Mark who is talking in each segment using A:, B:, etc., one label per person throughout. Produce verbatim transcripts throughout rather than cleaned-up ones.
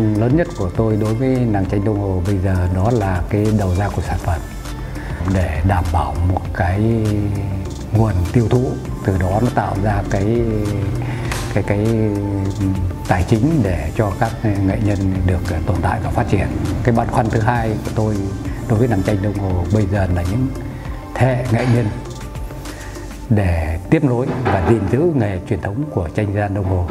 A: khăn lớn nhất của tôi đối với nàng tranh đồng hồ bây giờ đó là cái đầu ra của sản phẩm, để đảm bảo một cái nguồn tiêu thụ, từ đó nó tạo ra cái cái cái tài chính để cho các nghệ nhân được tồn tại và phát triển. Cái băn khoăn thứ hai của tôi đối với nàng tranh đồng hồ bây giờ là những thế hệ nghệ nhân để tiếp nối và gìn giữ nghề truyền thống của tranh gian đồng hồ.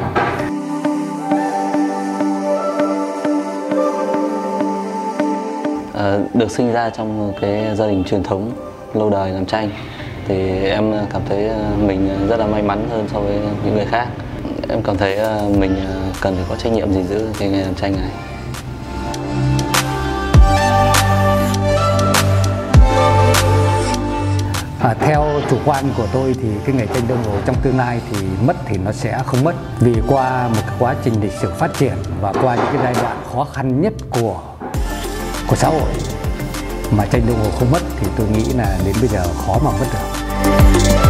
B: À, được sinh ra trong cái gia đình truyền thống lâu đời làm tranh thì em cảm thấy mình rất là may mắn hơn so với những người khác. Em cảm thấy mình cần phải có trách nhiệm gìn giữ cái nghề làm tranh này.
A: À, theo chủ quan của tôi thì cái nghề tranh đồng hồ trong tương lai thì mất thì nó sẽ không mất, vì qua một cái quá trình lịch sử phát triển và qua những cái giai đoạn khó khăn nhất của của xã hội mà tranh đồng hồ không mất thì tôi nghĩ là đến bây giờ khó mà mất được.